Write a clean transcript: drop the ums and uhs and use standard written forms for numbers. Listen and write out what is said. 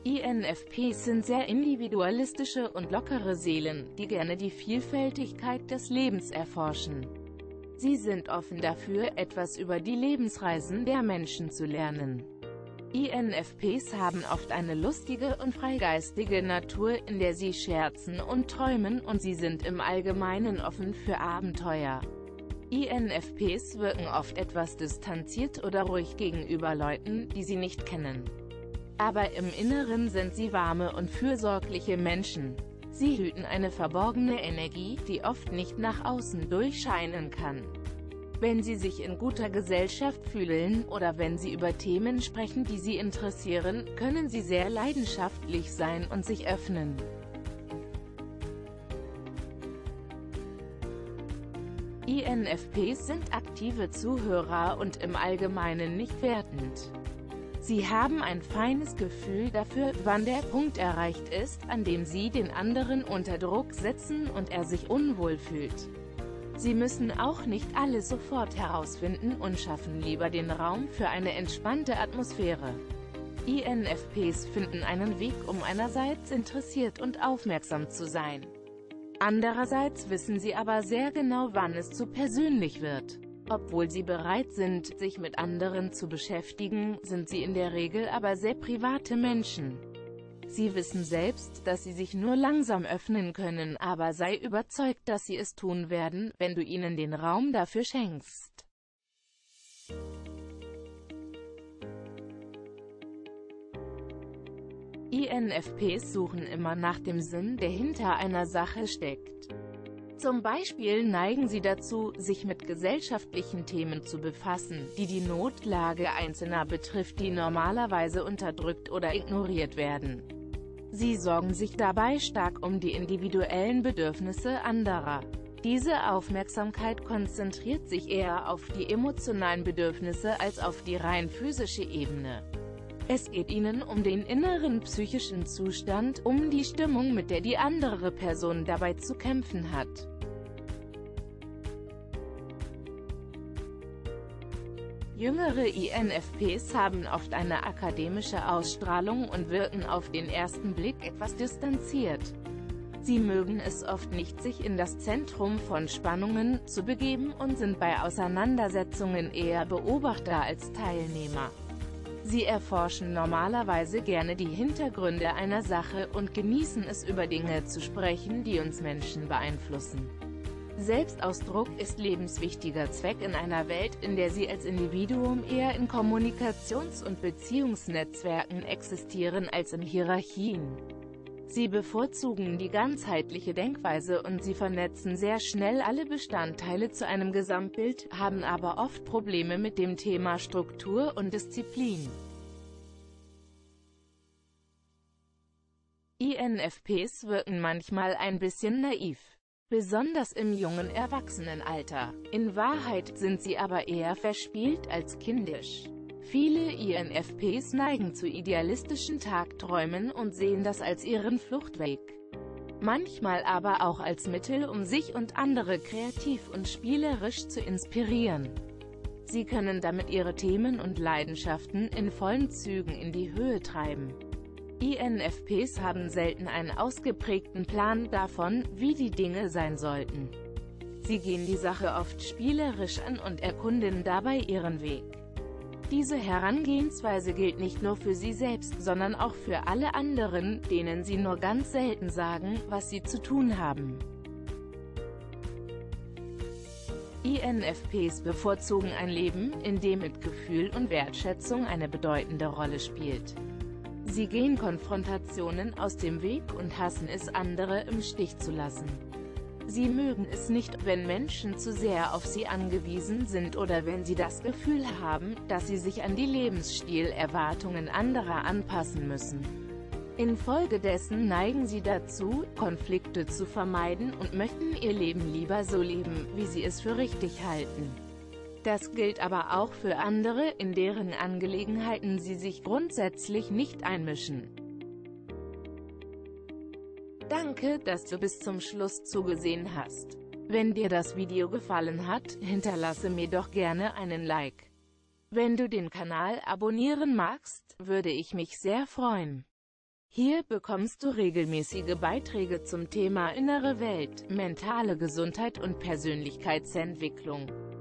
INFPs sind sehr individualistische und lockere Seelen, die gerne die Vielfältigkeit des Lebens erforschen. Sie sind offen dafür, etwas über die Lebensreisen der Menschen zu lernen. INFPs haben oft eine lustige und freigeistige Natur, in der sie scherzen und träumen, und sie sind im Allgemeinen offen für Abenteuer. INFPs wirken oft etwas distanziert oder ruhig gegenüber Leuten, die sie nicht kennen. Aber im Inneren sind sie warme und fürsorgliche Menschen. Sie hüten eine verborgene Energie, die oft nicht nach außen durchscheinen kann. Wenn sie sich in guter Gesellschaft fühlen oder wenn sie über Themen sprechen, die sie interessieren, können sie sehr leidenschaftlich sein und sich öffnen. INFPs sind aktive Zuhörer und im Allgemeinen nicht wertend. Sie haben ein feines Gefühl dafür, wann der Punkt erreicht ist, an dem sie den anderen unter Druck setzen und er sich unwohl fühlt. Sie müssen auch nicht alles sofort herausfinden und schaffen lieber den Raum für eine entspannte Atmosphäre. INFPs finden einen Weg, um einerseits interessiert und aufmerksam zu sein. Andererseits wissen sie aber sehr genau, wann es zu persönlich wird. Obwohl sie bereit sind, sich mit anderen zu beschäftigen, sind sie in der Regel aber sehr private Menschen. Sie wissen selbst, dass sie sich nur langsam öffnen können, aber sei überzeugt, dass sie es tun werden, wenn du ihnen den Raum dafür schenkst. INFPs suchen immer nach dem Sinn, der hinter einer Sache steckt. Zum Beispiel neigen sie dazu, sich mit gesellschaftlichen Themen zu befassen, die die Notlage Einzelner betrifft, die normalerweise unterdrückt oder ignoriert werden. Sie sorgen sich dabei stark um die individuellen Bedürfnisse anderer. Diese Aufmerksamkeit konzentriert sich eher auf die emotionalen Bedürfnisse als auf die rein physische Ebene. Es geht ihnen um den inneren psychischen Zustand, um die Stimmung, mit der die andere Person dabei zu kämpfen hat. Jüngere INFPs haben oft eine akademische Ausstrahlung und wirken auf den ersten Blick etwas distanziert. Sie mögen es oft nicht, sich in das Zentrum von Spannungen zu begeben und sind bei Auseinandersetzungen eher Beobachter als Teilnehmer. Sie erforschen normalerweise gerne die Hintergründe einer Sache und genießen es, über Dinge zu sprechen, die uns Menschen beeinflussen. Selbstausdruck ist lebenswichtiger Zweck in einer Welt, in der sie als Individuum eher in Kommunikations- und Beziehungsnetzwerken existieren als in Hierarchien. Sie bevorzugen die ganzheitliche Denkweise und sie vernetzen sehr schnell alle Bestandteile zu einem Gesamtbild, haben aber oft Probleme mit dem Thema Struktur und Disziplin. INFPs wirken manchmal ein bisschen naiv, besonders im jungen Erwachsenenalter. In Wahrheit sind sie aber eher verspielt als kindisch. Viele INFPs neigen zu idealistischen Tagträumen und sehen das als ihren Fluchtweg. Manchmal aber auch als Mittel, um sich und andere kreativ und spielerisch zu inspirieren. Sie können damit ihre Themen und Leidenschaften in vollen Zügen in die Höhe treiben. INFPs haben selten einen ausgeprägten Plan davon, wie die Dinge sein sollten. Sie gehen die Sache oft spielerisch an und erkunden dabei ihren Weg. Diese Herangehensweise gilt nicht nur für sie selbst, sondern auch für alle anderen, denen sie nur ganz selten sagen, was sie zu tun haben. INFPs bevorzugen ein Leben, in dem Mitgefühl und Wertschätzung eine bedeutende Rolle spielt. Sie gehen Konfrontationen aus dem Weg und hassen es, andere im Stich zu lassen. Sie mögen es nicht, wenn Menschen zu sehr auf sie angewiesen sind oder wenn sie das Gefühl haben, dass sie sich an die Lebensstilerwartungen anderer anpassen müssen. Infolgedessen neigen sie dazu, Konflikte zu vermeiden und möchten ihr Leben lieber so leben, wie sie es für richtig halten. Das gilt aber auch für andere, in deren Angelegenheiten sie sich grundsätzlich nicht einmischen. Danke, dass du bis zum Schluss zugesehen hast. Wenn dir das Video gefallen hat, hinterlasse mir doch gerne einen Like. Wenn du den Kanal abonnieren magst, würde ich mich sehr freuen. Hier bekommst du regelmäßige Beiträge zum Thema innere Welt, mentale Gesundheit und Persönlichkeitsentwicklung.